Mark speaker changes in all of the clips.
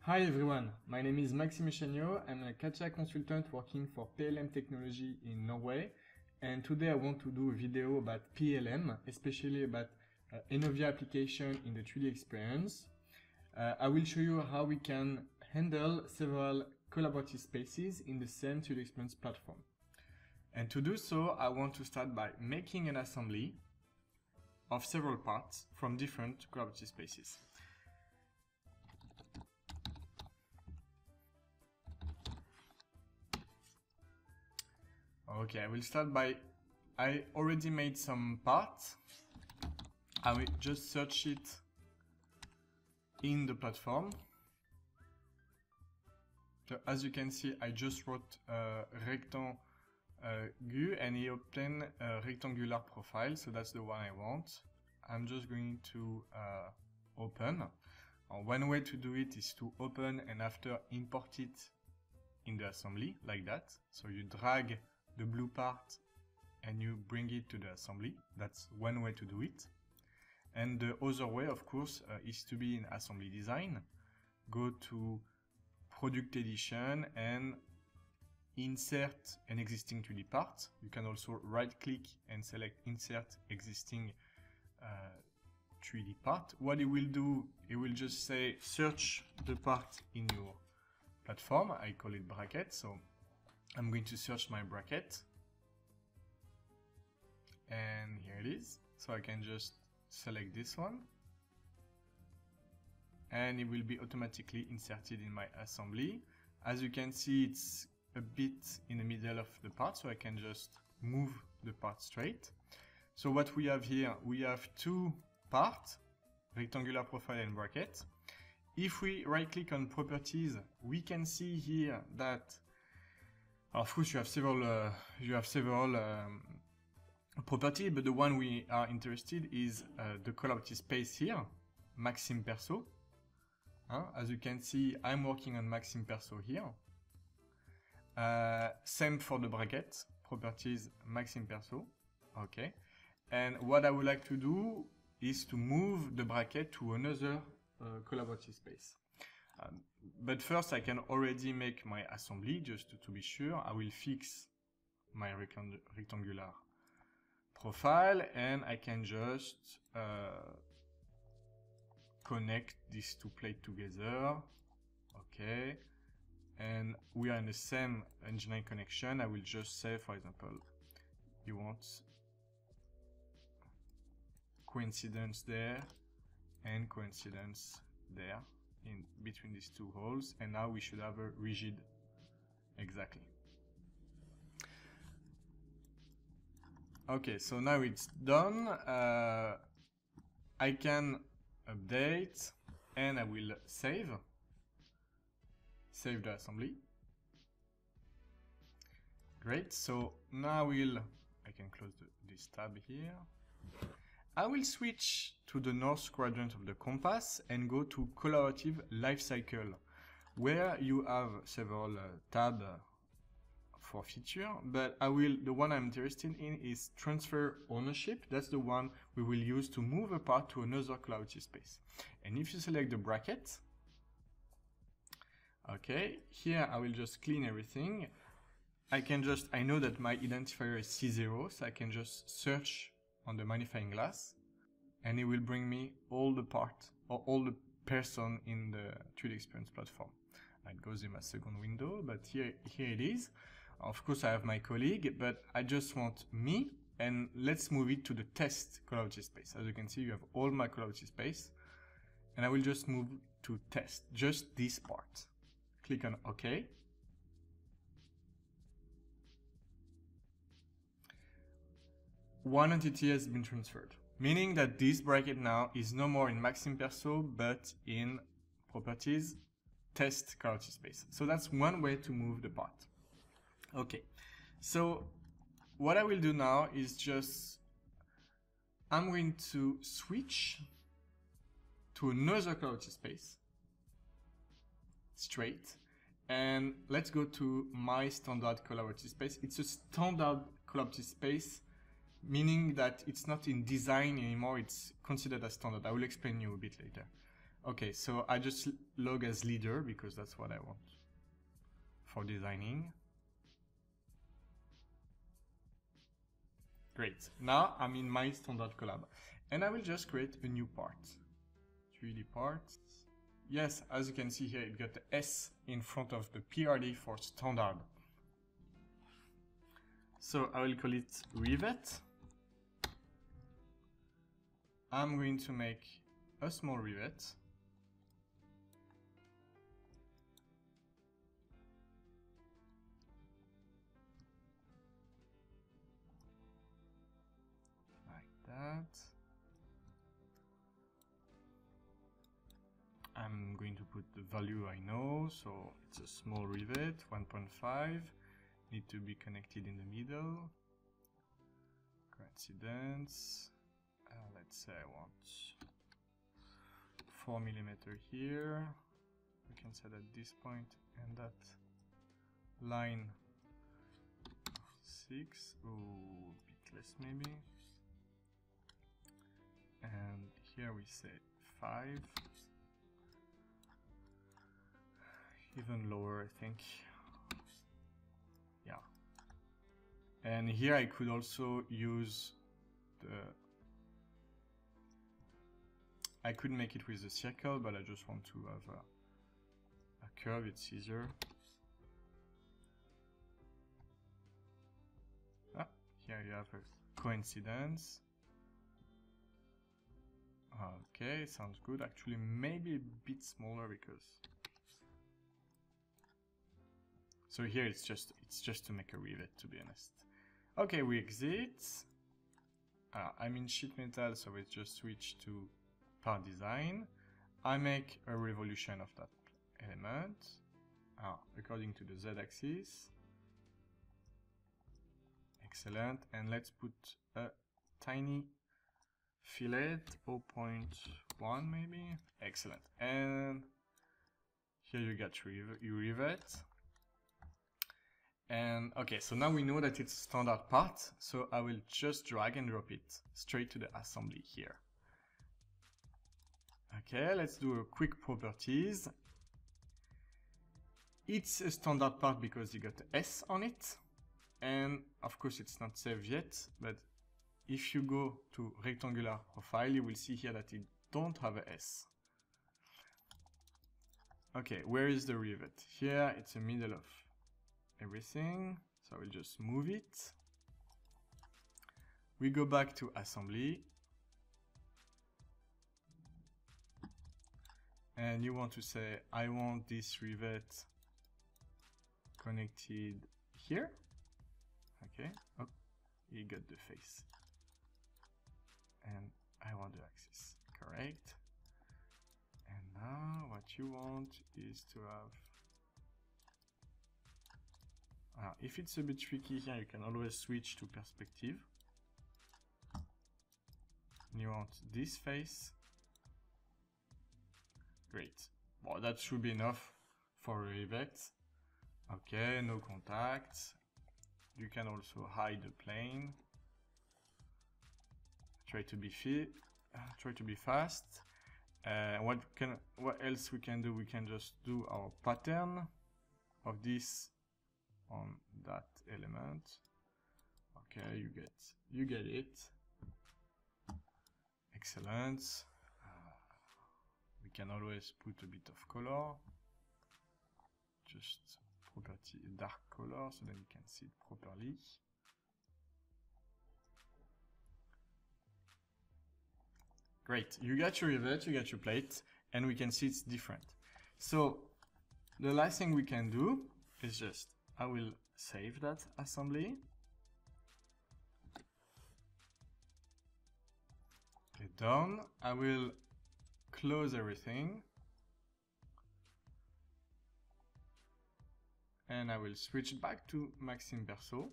Speaker 1: Hi everyone, my name is Maxime Chagnot. I'm a Chagnot consultant working for PLM technology in Norway, and today I want to do a video about PLM, especially about ENOVIA application in the 3D experience. I will show you how we can handle several collaborative spaces in the same 3D experience platform. And to do so, I want to start by making an assembly of several parts from different collaborative spaces. Okay, I will start by, I already made some parts. I will just search it in the platform. So as you can see, I just wrote rectangle and he obtained a rectangular profile, so that's the one I want. I'm just going to open. One way to do it is to open and after import it in the assembly, like that. So you drag the blue part and you bring it to the assembly. That's one way to do it. And the other way, of course, is to be in assembly design. Go to product edition and insert an existing 3D part. You can also right click and select insert existing 3D part. What it will do, it will just say search the part in your platform. I call it bracket. So I'm going to search my bracket and here it is. So I can just select this one and it will be automatically inserted in my assembly. As you can see, it's a bit in the middle of the part, so I can just move the part straight. So what we have here, we have two parts, rectangular profile and bracket. If we right click on properties, we can see here that of course, you have several properties, but the one we are interested is the collaborative space here, Maxime Perso. As you can see, I'm working on Maxime Perso here. Same for the bracket, properties Maxime Perso. Okay. And what I would like to do is to move the bracket to another collaborative space. But first I can already make my assembly just to be sure. I will fix my rectangular profile and I can just connect these two plates together. Okay, and we are in the same engineering connection. I will just say, for example, you want coincidence there and coincidence there in between these two holes, and now we should have a rigid exactly. Okay, so now it's done. I can update and I will save the assembly. Great, so now I can close this tab here. I will switch to the north quadrant of the compass and go to collaborative lifecycle, where you have several tabs for feature, but the one I'm interested in is transfer ownership. That's the one we will use to move a part to another collaborative space. And if you select the bracket, okay, here I will just clean everything. I know that my identifier is C0, so I can just search on the magnifying glass and it will bring me all the part or all the person in the 3D experience platform. It goes in my second window, but here it is. Of course I have my colleague, but I just want me, and let's move it to the test collaborative space. As you can see, you have all my collaborative space and I will just move to test, just this part. Click on OK. One entity has been transferred, meaning that this bracket now is no more in Maxime Perso, but in properties, test collaborative space. So that's one way to move the part. Okay, so what I will do now is I'm going to switch to another collaborative space, straight, and let's go to my standard collaborative space. It's a standard collaborative space, meaning that it's not in design anymore, it's considered as standard. I will explain you a bit later. Okay, so I just log as leader because that's what I want for designing. Great. Now I'm in my standard collab and I will just create a new part. 3D parts. Yes, as you can see here, it got the S in front of the PRD for standard. So I will call it rivet. I'm going to make a small rivet. That. I'm going to put the value I know, so it's a small rivet, 1.5, need to be connected in the middle. Coincidence, let's say I want 4 mm here. We can set at this point and that line 6, oh, a bit less maybe. And here we say 5, even lower I think, yeah. And here I could also use I could make it with a circle, but I just want to have a curve, it's easier. Ah, here you have a coincidence. Okay, sounds good. Actually, maybe a bit smaller because. So here it's just to make a rivet, to be honest. Okay, we exit. I'm in sheet metal, so we just switch to part design. I make a revolution of that element according to the z-axis. Excellent, and let's put a tiny fillet 0.1 maybe. Excellent, and here you get your rivet. And okay, so now we know that it's a standard part, so I will just drag and drop it straight to the assembly here. Okay, let's do a quick properties. It's a standard part because you got S on it, and of course it's not saved yet, but if you go to rectangular profile, you will see here that it don't have a S. Okay, where is the rivet? Here it's the middle of everything, so I will just move it. We go back to assembly, and you want to say I want this rivet connected here. Okay, oh, you got the face, and I want the axis, correct. And now what you want is to have if it's a bit tricky here, you can always switch to perspective. You want this face. Great. Well, that should be enough for a rivet. Okay, no contact. You can also hide the plane. Try to be fast. What else we can do? We can just do our pattern of this on that element. Okay, you get it. Excellent. We can always put a bit of color, just property dark color, so then you can see it properly. Great, you got your rivet, you got your plate, and we can see it's different. So the last thing we can do is just, I will save that assembly. Okay, done. I will close everything. And I will switch back to Maxime Perso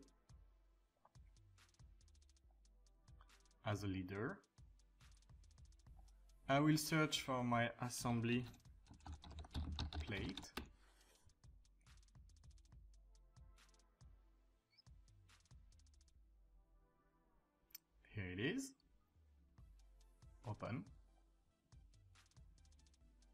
Speaker 1: as a leader. I will search for my assembly plate. Here it is. Open.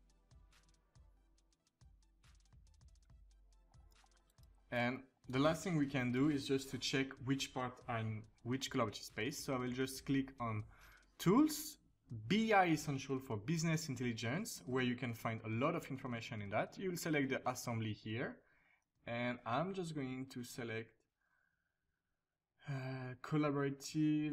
Speaker 1: And the last thing we can do is just to check which part are in which collaborative space. So I will just click on Tools, BI Essential for Business Intelligence, where you can find a lot of information in that. You will select the assembly here, and I'm just going to select collaborative,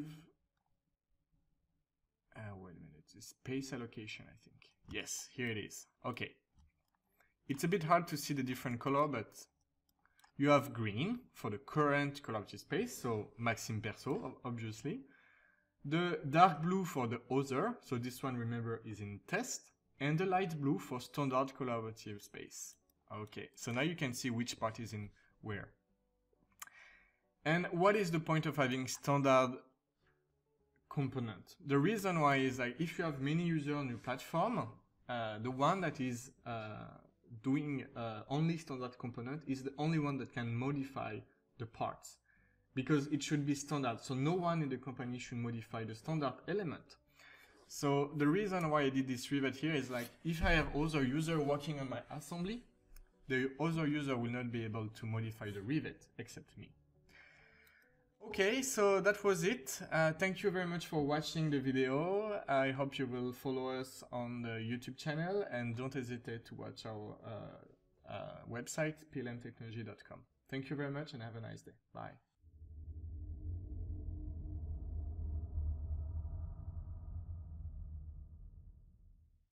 Speaker 1: wait a minute, space allocation, I think. Yes, here it is. Okay. It's a bit hard to see the different color, but you have green for the current collaborative space, so Maxime Perso, obviously. The dark blue for the other, so this one, remember, is in test. And the light blue for standard collaborative space. Okay, so now you can see which part is in where. And what is the point of having standard component? The reason why is like if you have many users on your platform, the one that is doing only standard component is the only one that can modify the parts, because it should be standard. So no one in the company should modify the standard element. So the reason why I did this rivet here is like if I have other user working on my assembly, the other user will not be able to modify the rivet except me. Okay, so that was it. Thank you very much for watching the video. I hope you will follow us on the YouTube channel, and don't hesitate to watch our website, plmtechnology.com. Thank you very much and have a nice day. Bye.